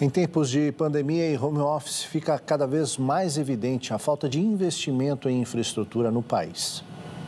Em tempos de pandemia e home office, fica cada vez mais evidente a falta de investimento em infraestrutura no país.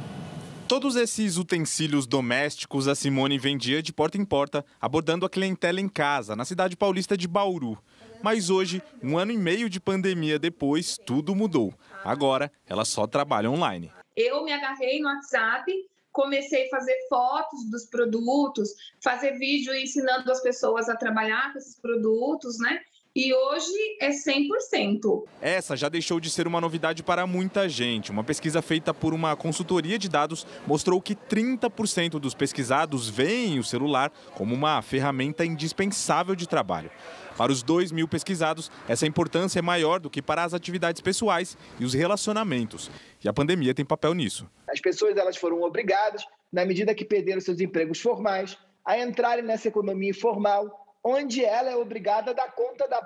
Todos esses utensílios domésticos a Simone vendia de porta em porta, abordando a clientela em casa, na cidade paulista de Bauru. Mas hoje, 1 ano e meio de pandemia depois, tudo mudou. Agora, ela só trabalha online. Eu me agarrei no WhatsApp, comecei a fazer fotos dos produtos, fazer vídeo ensinando as pessoas a trabalhar com esses produtos, né? E hoje é 100%. Essa já deixou de ser uma novidade para muita gente. Uma pesquisa feita por uma consultoria de dados mostrou que 30% dos pesquisados veem o celular como uma ferramenta indispensável de trabalho. Para os 2.000 pesquisados, essa importância é maior do que para as atividades pessoais e os relacionamentos. E a pandemia tem papel nisso. As pessoas elas foram obrigadas, na medida que perderam seus empregos formais, a entrarem nessa economia informal, onde ela é obrigada a dar conta da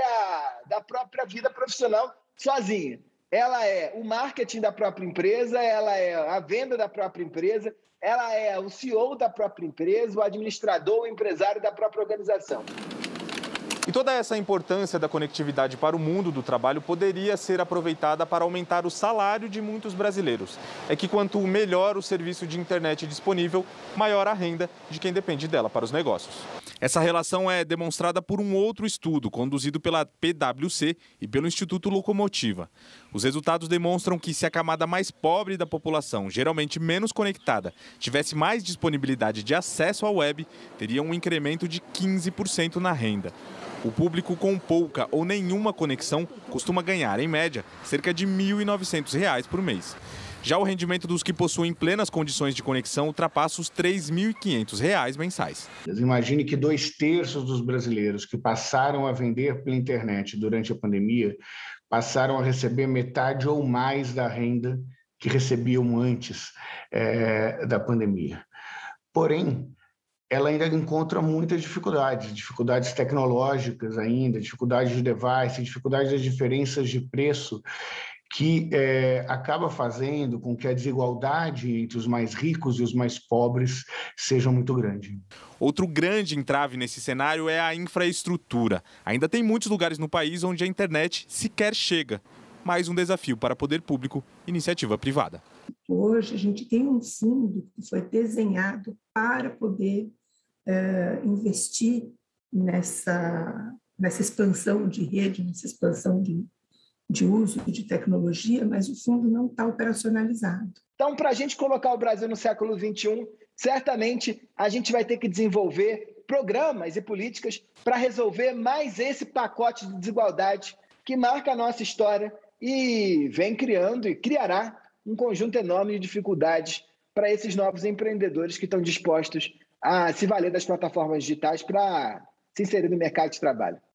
própria vida profissional sozinha. Ela é o marketing da própria empresa, ela é a venda da própria empresa, ela é o CEO da própria empresa, o administrador, o empresário da própria organização. E toda essa importância da conectividade para o mundo do trabalho poderia ser aproveitada para aumentar o salário de muitos brasileiros. É que quanto melhor o serviço de internet disponível, maior a renda de quem depende dela para os negócios. Essa relação é demonstrada por um outro estudo conduzido pela PwC e pelo Instituto Locomotiva. Os resultados demonstram que se a camada mais pobre da população, geralmente menos conectada, tivesse mais disponibilidade de acesso à web, teria um incremento de 15% na renda. O público com pouca ou nenhuma conexão costuma ganhar, em média, cerca de R$ 1.900 por mês. Já o rendimento dos que possuem plenas condições de conexão ultrapassa os R$ 3.500 mensais. Imagine que 2/3 dos brasileiros que passaram a vender pela internet durante a pandemia passaram a receber metade ou mais da renda que recebiam antes da pandemia. Porém, ela ainda encontra muitas dificuldades tecnológicas ainda, dificuldades de device, dificuldades das diferenças de preço, que acaba fazendo com que a desigualdade entre os mais ricos e os mais pobres seja muito grande. Outro grande entrave nesse cenário é a infraestrutura. Ainda tem muitos lugares no país onde a internet sequer chega. Mais um desafio para poder público e iniciativa privada. Hoje a gente tem um fundo que foi desenhado para poder investir nessa expansão de rede, nessa expansão de uso de tecnologia, mas o fundo não está operacionalizado. Então, para a gente colocar o Brasil no século XXI, certamente a gente vai ter que desenvolver programas e políticas para resolver mais esse pacote de desigualdade que marca a nossa história e vem criando e criará um conjunto enorme de dificuldades para esses novos empreendedores que estão dispostos a se valer das plataformas digitais para se inserir no mercado de trabalho.